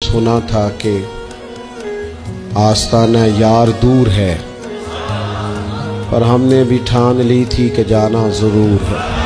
सुना था कि आस्ताना यार दूर है, पर हमने भी ठान ली थी कि जाना ज़रूर है।